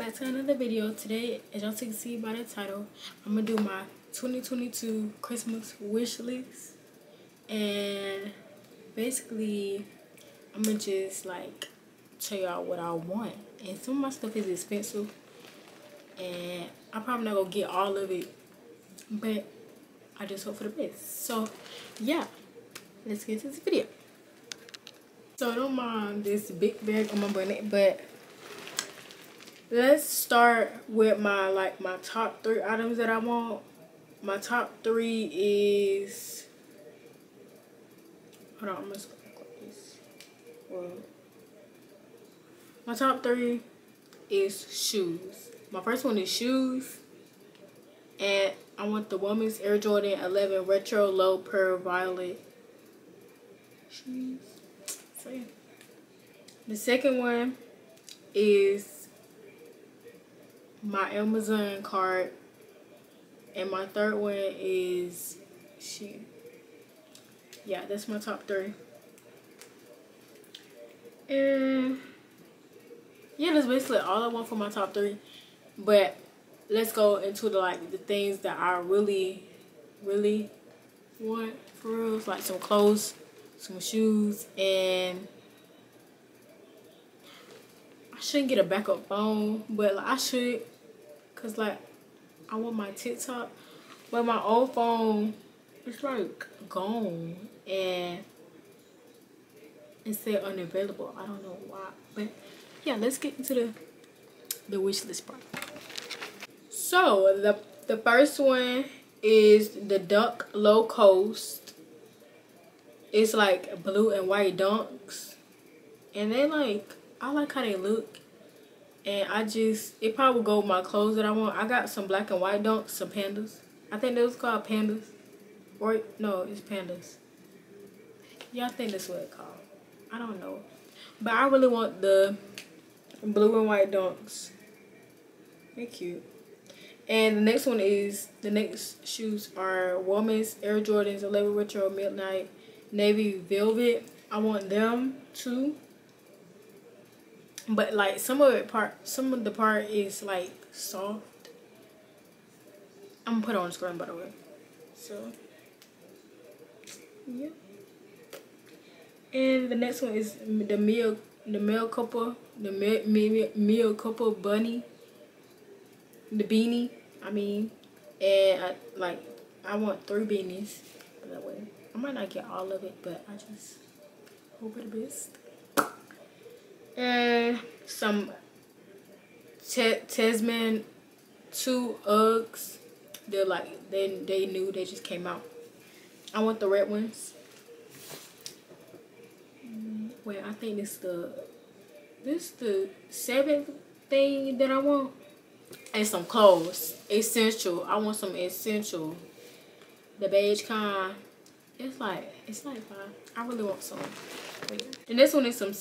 back to another video. Today, as y'all can see by the title, I'm gonna do my 2022 Christmas wish list, and basically I'm gonna just like tell y'all what I want. And some of my stuff is expensive and I'm probably not gonna get all of it, but I just hope for the best. So yeah, let's get to this video. So I don't mind this big bag on my bonnet, but let's start with my top 3 items that I want. My top 3 is, hold on, I'm just gonna look this. Well, my top 3 is shoes. My first one is shoes, and I want the women's Air Jordan 11 Retro Low Pearl Violet shoes. So yeah. The second one is my Amazon card, and my third one is Shein. Yeah, that's my top 3. And yeah, that's basically all I want for my top 3. But let's go into the things that I really want for real. It's like some clothes, some shoes, and I shouldn't get a backup phone, but like I should, cause like I want my TikTok, but my old phone it's like gone and it said unavailable. I don't know why, but yeah, let's get into the wish list part. So the first one is the Dunk Low Coast. It's like blue and white dunks, and they I like how they look, and it probably will go with my clothes that I want. I got some black and white dunks, some pandas. I think those called pandas, or no, it's pandas. Yeah, I think that's what it's called. I don't know, but I really want the blue and white dunks. They're cute. And the next shoes are women's Air Jordans 11 Retro Midnight Navy Velvet. I want them too. But like some of the part is like soft. I'm gonna put it on the screen by the way. So yeah. And the next one is the Mel Couple bunny. The beanie, I mean, and I want 3 beanies that way. I might not get all of it, but I just hope for the best. And some Tesman 2 Uggs. They're like they new, they just came out. I want the red ones. Wait, I think this the 7th thing that I want. And some clothes, essential. I want some essential. The beige kind. It's like 5. I really want some. The next one is some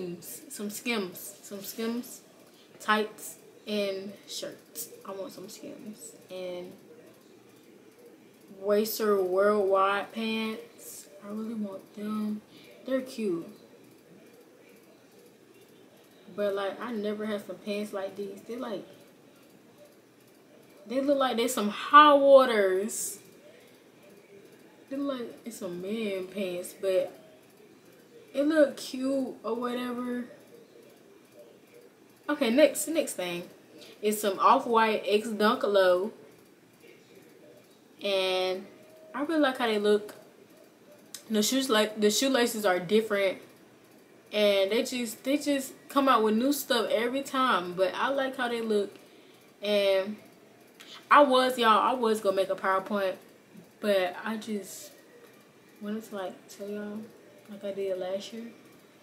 skims, tights and shirts. I want some skims and Waster Worldwide pants. I really want them. They're cute. But like I never had some pants like these. They look like they're some hot waters. They look like it's some man pants, but it look cute or whatever. Okay, next thing is some Off-White X Dunk Low, and I really like how they look. The shoelaces are different, and they just come out with new stuff every time. But I like how they look, and I was gonna make a PowerPoint, but I just wanted to tell y'all like I did last year.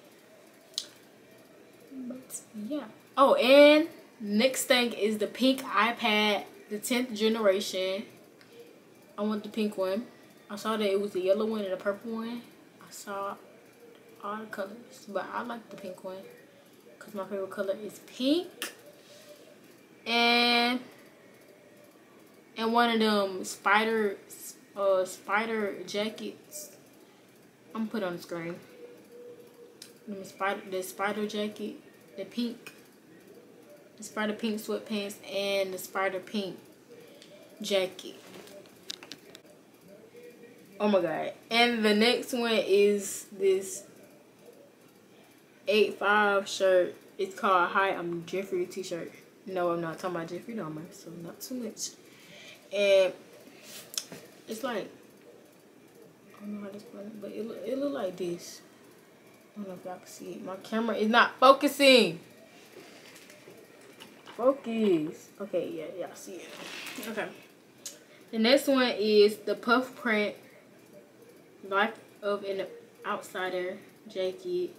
But yeah. Oh, and next thing is the pink iPad, the 10th generation. I want the pink one. I saw that it was the yellow one and the purple one. I saw all the colors, but I like the pink one because my favorite color is pink. And one of them spider jackets. I'm gonna put on the screen. The spider jacket, the pink. the Spider Pink sweatpants, and the Spider Pink jacket. Oh my god. And the next one is this 8'5" shirt. It's called Hi, I'm Jeffrey t-shirt. No, I'm not talking about Jeffrey Dahmer, so not too much. And it's like, I don't know how to explain it, but it look like this. I don't know if y'all can see it. My camera is not focusing. Focus. Okay, yeah, y'all see it. Okay. The next one is the puff print Life of an Outsider jacket.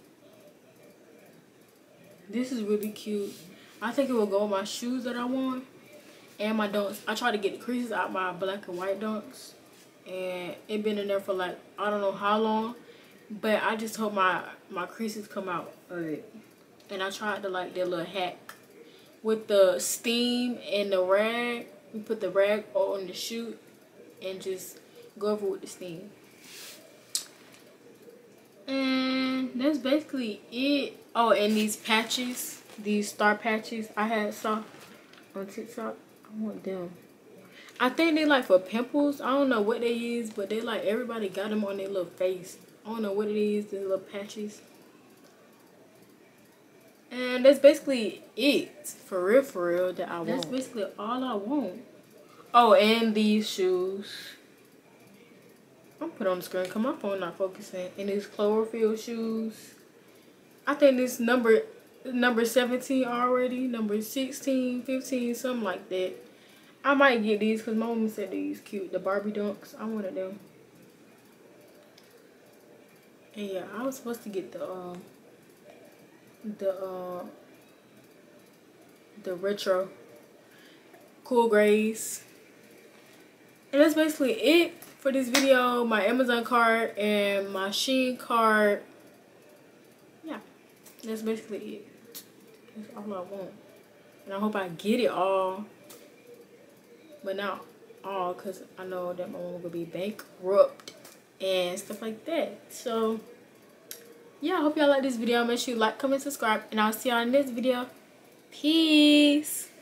This is really cute. I think it will go with my shoes that I want and my dunks. I tried to get the creases out my black and white dunks, and it been in there for like I don't know how long, but I just hope my creases come out of it. And I tried to like that little hack with the steam and the rag. We put the rag on the shoe and just go over with the steam. And that's basically it. Oh, and these patches, these star patches I saw on TikTok. I want them. I think they like for pimples. I don't know what they is, but they like everybody got them on their little face. I don't know what it is, the little patches. And that's basically it, for real, that I want. That's basically all I want. Oh, and these shoes. I'm put on the screen because my phone not focusing. And these Cloverfield shoes. I think this number 17 already. Number 16, 15, something like that. I might get these because my mom said these cute. The Barbie dunks. I wanted them. And yeah, I was supposed to get the retro cool grays. And that's basically it for this video. My Amazon card and my Shein card. Yeah, that's basically it. That's all I want. And I hope I get it all. But not all, because I know that my mom will be bankrupt and stuff like that. So yeah, I hope y'all like this video. Make sure you like, comment, subscribe, and I'll see y'all in this video. Peace.